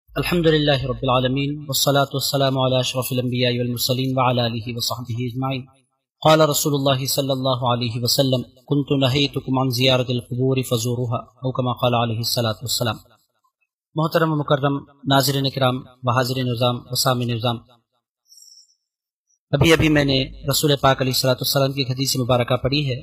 الحمد لله رب العالمين والصلاة والسلام على أشرف الأنبياء والمرسلين وعلى آله وصحبه أجمعين. قال رسول الله صلى الله عليه وسلم: كنت نهيتكم عن زيارة القبور فزوروها أو كما قال عليه الصلاة والسلام. محترم و مکرم ناظرین کرام و حاضرین نظام و سامعین نظام، ابھی میں نے رسول پاک علیہ الصلوۃ والسلام کی حدیث مبارکہ پڑھی ہے.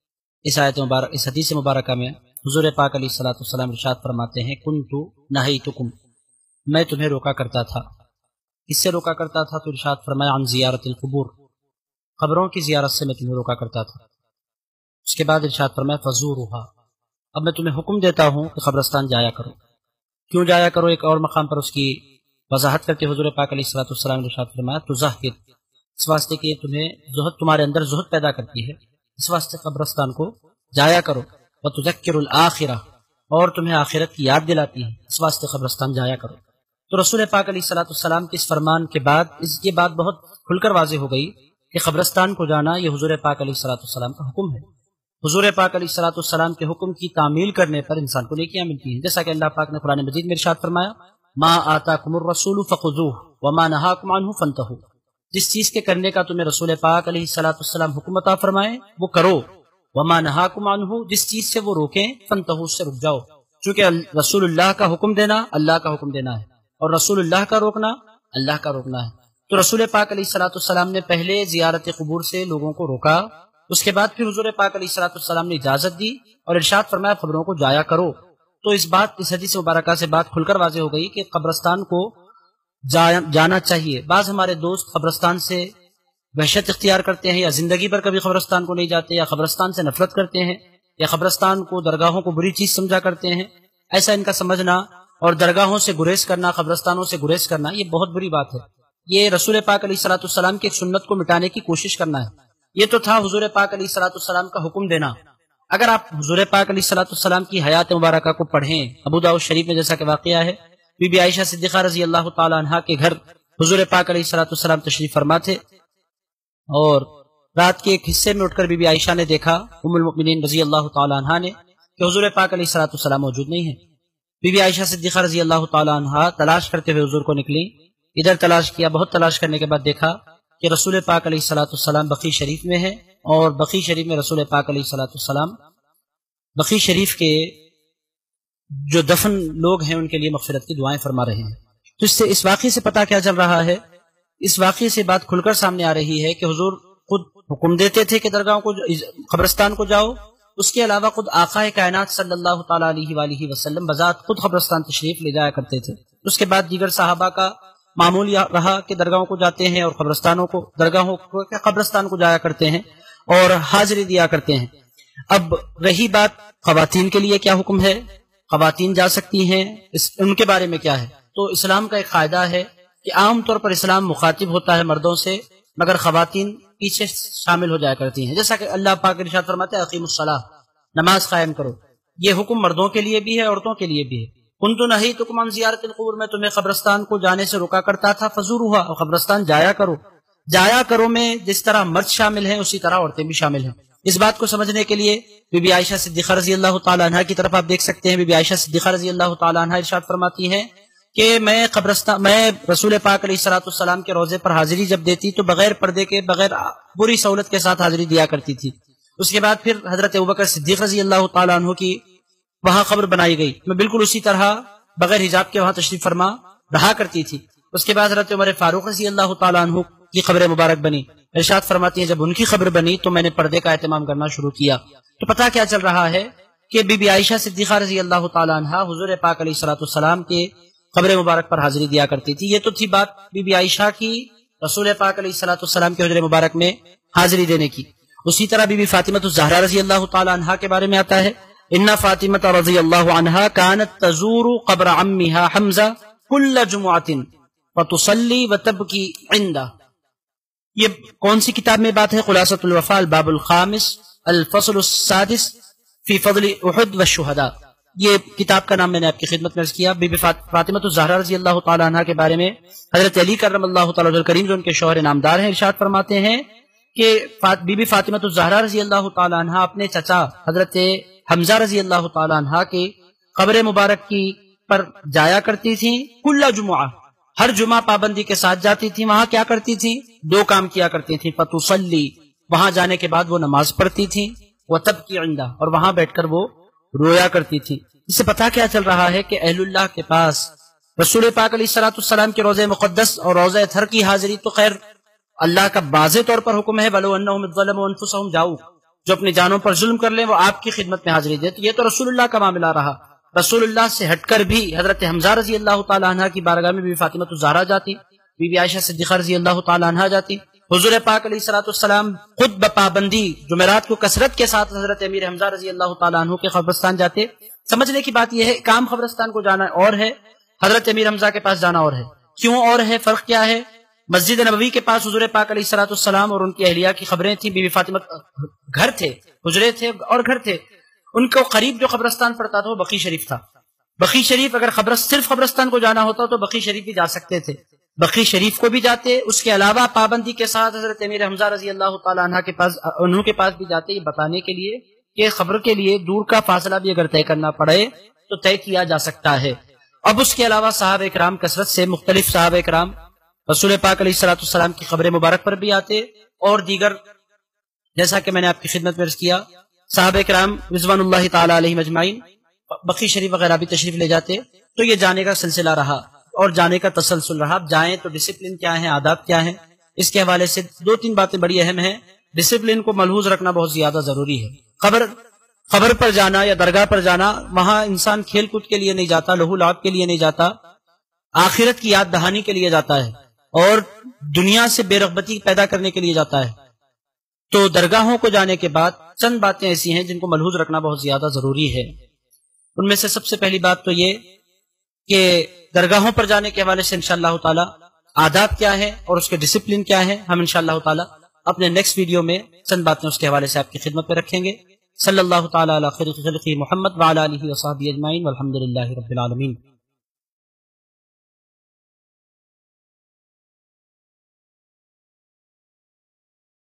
اس حدیث مبارکہ میں حضور پاک علیہ الصلوۃ والسلام ارشاد فرماتے ہیں: کنت نہیتکم، میں تمہیں روکا کرتا تھا. اس سے روکا کرتا تھا تو ارشاد فرمایا عن زیارت القبور، قبروں کی زیارت سے میں تمہیں روکا کرتا تھا. اس کے بعد ارشاد فرمایا فزورھا، اب میں تمہیں حکم دیتا ہوں کہ قبرستان جایا کرو. کیوں جایا کرو؟ ایک اور مقام پر اس کی وضاحت کر کے حضور پاک علیہ الصلوۃ والسلام نے ارشاد فرمایا تزہد، اس واسطے کہ تمہیں زہد، تمہارے اندر زہد پیدا کرتی ہے، اس واسطے قبرستان کو جایا کرو. وتذکر الآخرہ، اور تمہیں آخرت کی یاد دلاتی ہے، اس واسطے قبرستان جایا کرو. تو رسول پاک علیہ الصلوۃ والسلام کے اس فرمان کے بعد اس کی بات بہت کھل کر واضح ہو گئی کہ قبرستان کو جانا یہ حضور پاک علیہ الصلوۃ والسلام کا حکم ہے. حضور پاک علیہ الصلوۃ والسلام کے حکم کی تعمیل کرنے پر انسان کو نیکیاں ملتی ہیں، جیسا کہ اللہ پاک نے قرآن مجید میں ارشاد فرمایا ما آتاکم الرسول فخذوہ وما نہاکم عنہ فانتہوا، جس چیز کے کرنے کا تمہیں رسول پاک علیہ الصلوۃ والسلام حکم عطا فرمائے وہ کرو، وما نہاکم عنہ، جس چیز سے وہ روکیں فانتہوا، اس سے رک جاؤ. چونکہ رسول اللہ کا حکم دینا اللہ کا حکم دینا ہے اور رسول اللہ کا روکنا اللہ کا روکنا ہے. تو رسول پاک علیہ الصلوۃ والسلام نے پہلے زیارت قبور سے لوگوں کو روکا، اس کے بعد پھر حضور پاک علیہ الصلوۃ والسلام نے اجازت دی اور ارشاد فرمایا قبروں کو جایا کرو. تو اس حدیث مبارکہ سے بات کھل کر واضح ہو گئی کہ قبرستان کو جانا چاہیے. بعض ہمارے دوست قبرستان سے وحشت اختیار کرتے ہیں، یا زندگی پر کبھی قبرستان کو نہیں جاتے، یا قبرستان سے نفرت کرتے ہیں، یا قبرستان کو، درگاہوں کو بری چیز سمجھا کرتے ہیں. ایسا ان کا سمجھنا اور درگاہوں سے گریز کرنا، قبرستانوں سے گریز کرنا، یہ بہت بری بات ہے. یہ رسول پاک علیہ الصلوۃ والسلام کی ایک سنت کو مٹانے کی کوشش کرنا ہے. یہ تو تھا حضور پاک علیہ الصلوۃ والسلام کا حکم دینا. اگر آپ حضور پاک علیہ الصلوۃ والسلام کی حیات مبارکہ کو پڑھیں، ابو داؤد شریف میں جیسا کہ واقعہ ہے، بی بی عائشہ صدیقہ رضی اللہ تعالی عنہا کے گھر حضور پاک علیہ الصلوۃ والسلام تشریف فرما تھے، اور رات کے ایک حصے میں اٹھ کر بی بی عائشہ نے دیکھا، ام المؤمنین رضی اللہ تعالی عنہا نے، کہ حضور پاک علیہ الصلوۃ والسلام موجود نہیں ہیں. بی بی عائشہ صدیقہ رضی اللہ تعالی عنہا تلاش کرتے ہوئے حضور کو نکلی. ادھر تلاش کیا، بہت تلاش کرنے کے بعد دیکھا کہ رسول پاک علیہ الصلوۃ والسلام بقیع شریف میں ہے، اور بقیع شریف میں رسول پاک علیہ الصلوۃ والسلام بقیع شریف کے جو دفن لوگ ہیں ان کے لیے مغفرت کی دعائیں فرما رہے ہیں. تو اس واقعے سے پتہ کیا چل رہا ہے؟ اس واقعے سے بات کھل کر سامنے آ رہی ہے کہ حضور خود حکم دیتے تھے کہ درگاہوں کو، قبرستان کو جاؤ. اس کے علاوہ خود آقا کائنات صلی اللہ تعالی علیہ وآلہ وسلم بذات خود قبرستان تشریف لے جایا کرتے تھے. اس کے بعد دیگر صحابہ کا معمول یہ رہا کہ درگاہوں کو جاتے ہیں اور درگاہوں کو قبرستان کو جایا کرتے ہیں اور حاضری دیا کرتے ہیں. اب رہی بات خواتین کے لیے کیا حکم ہے، خواتین جا سکتی ہیں، ان کے بارے میں کیا ہے؟ تو اسلام کا ایک قاعدہ ہے کہ عام طور پر اسلام مخاطب ہوتا ہے مردوں سے، مگر خواتین پیچھے شامل ہو جایا کرتی ہیں. جیسا کہ اللہ پاک ارشاد فرماتے ہیں اقیموا الصلاۃ، نماز قائم کرو. یہ حکم مردوں کے لیے بھی ہے، عورتوں کے لیے بھی ہے. کنت نہیتکم عن زیارت القبور، میں تمہیں قبرستان کو جانے سے روکا کرتا تھا. فزوروها، اور قبرستان جایا کرو. جایا کرو میں جس طرح مرد شامل ہیں اسی طرح عورتیں بھی شامل ہیں. اس بات کو سمجھنے کے لیے بی بی عائشہ صدیقہ رضی اللہ تعالی عنہا کی طرف آپ دیکھ سکتے ہیں. بی بی عائشہ صدیقہ رضی اللہ تعالی عنہا ارشاد فرماتی ہیں کہ میں رسول پاک علیہ الصلوۃ والسلام کے روضے پر حاضری جب دیتی تو بغیر پردے کے، بغیر پوری سہولت کے ساتھ حاضری دیا کرتی تھی. اس کے بعد پھر حضرت ابوبکر صدیق رضی اللہ تعالی عنہ کی وہاں قبر بنائی گئی، میں بالکل اسی طرح بغیر حجاب کے وہاں تشریف فرما رہا کرتی تھی. اس کے بعد حضرت عمر فاروق رضی اللہ تعالی عنہ کی قبر مبارک بنی. ارشاد فرماتی ہیں جب ان کی قبر بنی تو میں نے پردے کا اہتمام کرنا شروع کیا. تو پتہ کیا چل رہا ہے کہ بی بی عائشہ صدیقہ رضی اللہ تعالی عنہا حضور پاک علیہ الصلوۃ والسلام کے قبر مبارک پر حاضری دیا کرتی تھی. یہ تو تھی بات بی بی عائشہ کی رسول پاک علیہ الصلوۃ والسلام کے حجر مبارک میں حاضری دینے کی. اسی طرح بی بی فاطمہ الزہرا رضی اللہ تعالی عنہا کے بارے میں آتا ہے ان فاطمہ رضی اللہ عنہا كانت تزور قبر عمها حمزہ كل جمعۃ وتصلی وتبکی عنده. یہ کون سی کتاب میں بات ہے؟ خلاصۃ الوفاء الباب الخامس الفصل السادس فی فضل احد والشہداء. یہ کتاب کا نام میں نے آپ کی خدمت میں عرض کیا. بی بی فاطمہ الزہرا رضی اللہ تعالی عنہا کے بارے میں حضرت علی کرم اللہ تعالی وجہ کریم جو ان کے شوہر نامدار ہیں ارشاد فرماتے ہیں کہ بی بی فاطمہ الزہرا رضی اللہ تعالی عنہا اپنے چچا حضرت حمزہ رضی اللہ تعالی عنہ کے قبر مبارک کی پر جایا کرتی تھیں، کل جمعہ، ہر جمعہ پابندی کے ساتھ جاتی تھی. وہاں کیا کرتی تھی؟ دو کام کیا کرتی تھی. فتصلی، وہاں جانے کے بعد وہ نماز پڑھتی تھی. وتبکی عندہ، اور وہاں بیٹھ کر وہ رویا کرتی تھی. اس سے پتہ کیا چل رہا ہے کہ اہل اللہ کے پاس رسول پاک علیہ الصلوۃ والسلام کے روضہ مقدس اور روضہ طہر کی حاضری تو خیر اللہ کا واضح طور پر حکم ہے، وَلَوْ أَنَّهُمْ إِذْ ظَلَمُوا أَنفُسَهُمْ جاؤ، جو اپنی جانوں پر ظلم کر لیں وہ آپ کی خدمت میں حاضری دے. تو یہ تو رسول اللہ کا معاملہ رہا. رسول اللہ سے ہٹ کر بھی حضرت حمزہ رضی اللہ تعالی عنہ کی بارگاہ میں بی بی فاطمہ الزہرا جاتی، بی بی عائشہ صدیقہ رضی اللہ تعالی عنہ جاتی. حضور پاک علیہ الصلوۃ والسلام خود بپابندی جمعرات کو کثرت کے ساتھ حضرت امیر حمزہ رضی اللہ تعالی عنہ کے قبرستان جاتے. سمجھنے کی بات یہ ہے، کام قبرستان کو جانا اور ہے، حضرت امیر حمزہ کے پاس جانا اور ہے. کیوں اور ہے؟ فرق کیا ہے؟ مسجد نبوی کے پاس حضور پاک علیہ الصلوۃ والسلام اور ان کی اہلیہ کی قبریں تھیں. بی بی فاطمہ گھر تھے، حجرے تھے اور گھر تھے. ان کو قریب جو قبرستان پڑتا تھا وہ بقیع شریف تھا. بقیع شریف اگر صرف قبرستان کو جانا ہوتا تو بقیع شریف بھی جا سکتے تھے، بقیع شریف کو بھی جاتے. اس کے علاوہ پابندی کے ساتھ حضرت امیر حمزہ رضی اللہ تعالی عنہ کے پاس، انہوں کے پاس بھی جاتے، یہ بتانے کے لیے کہ قبر کے لیے دور کا فاصلہ بھی اگر طے کرنا پڑے تو طے کیا جا سکتا ہے. اب اس کے علاوہ صحابہ کرام کثرت سے، مختلف صحابہ کرام رسول پاک علیہ الصلوۃ والسلام کی قبر مبارک پر بھی آتے، اور دیگر جیسا کہ میں نے آپ کی خدمت میں عرض کیا صحابہ کرام رضوان اللہ تعالی علیہم اجمعین بقیع شریف وغیرہ بھی تشریف لے جاتے. تو یہ جانے کا سلسلہ رہا اور جانے کا تسلسل رہا. اب جائیں تو ڈسپلن کیا ہے، آداب کیا ہیں، اس کے حوالے سے دو تین باتیں بڑی اہم ہیں. ڈسپلن کو ملحوظ رکھنا بہت زیادہ ضروری ہے. قبر پر جانا یا درگاہ پر جانا، وہاں انسان کھیل کود کے لیے نہیں جاتا، لہو لعب کے لیے نہیں جاتا، آخرت کی یاد دہانی کے لیے جاتا ہے اور دنیا سے بے رغبتی پیدا کرنے کے لیے جاتا ہے. تو درگاہوں کو جانے کے بعد چند باتیں ایسی ہیں جن کو ملحوظ رکھنا بہت زیادہ ضروری ہے. ان میں سے سب سے پہلی بات تو یہ کہ درگاہوں پر جانے کے حوالے سے انشاءاللہ تعالی آداب کیا ہے اور اس کے ڈسپلن کیا ہے، ہم انشاءاللہ تعالی اپنے نیکسٹ ویڈیو میں چند باتیں اس کے حوالے سے آپ کی خدمت میں رکھیں گے. صلی اللہ تعالی علی خیر خلقہ محمد وعلی آلہ وصحبہ اجمعین والحمد للہ رب العالمین.